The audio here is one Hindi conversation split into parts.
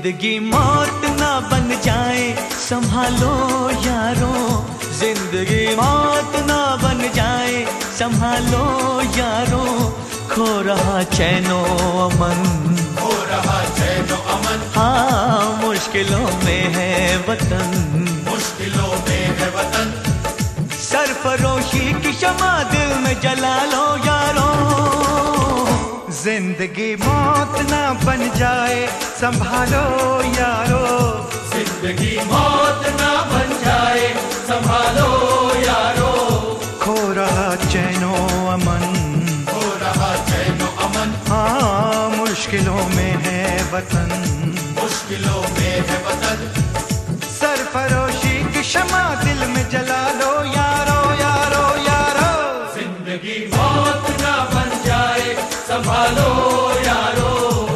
जिंदगी मौत ना बन जाए संभालो यारो, जिंदगी मौत ना बन जाए संभालो यारो, खो रहा चैनो अमन, खो रहा चैनो अमन, हाँ मुश्किलों में है वतन, मुश्किलों में है वतन। सरफरोशी की शमा दिल में जला लो यारो, जिंदगी मौत ना बन जाए संभालो यारो, जिंदगी मौत ना बन जाए संभालो यारो, खो रहा चैनो अमन, खो रहा चैनो अमन, हाँ मुश्किलों में है वतन, मुश्किलों में है वतन। सरफरोशी की शमा दिल में जला लो यारो यारो यारो, जिंदगी मौत ना बन जाए संभालो यारो।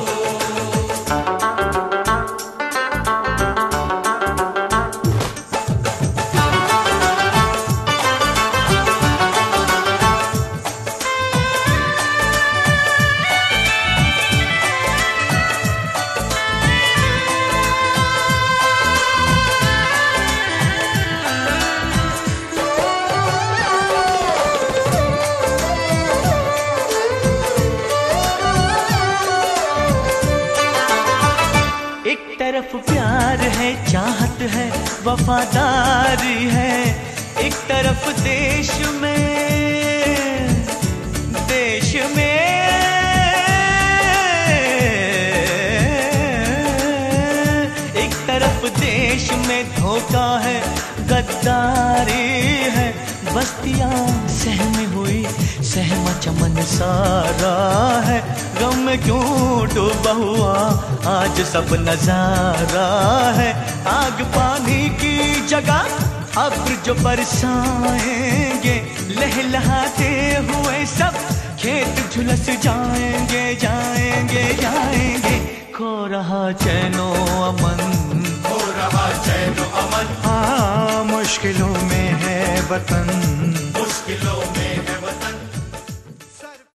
तरफ प्यार है, चाहत है, वफादारी है, एक तरफ देश में एक तरफ देश में धोखा है, गद्दारी है, बस्तियां सहमी हुई सहमा चमन सारा है, गम में क्यों डूबा हुआ आज सब नजारा है, आग पानी की जगह अब्र जो बरसाएंगे, लहलहाते हुए सब खेत झुलस जाएंगे जाएंगे जाएंगे, खो रहा चैनो अमन, खो रहा चैनो अमन, हाँ मुश्किलों में है वतन, मुश्किलों में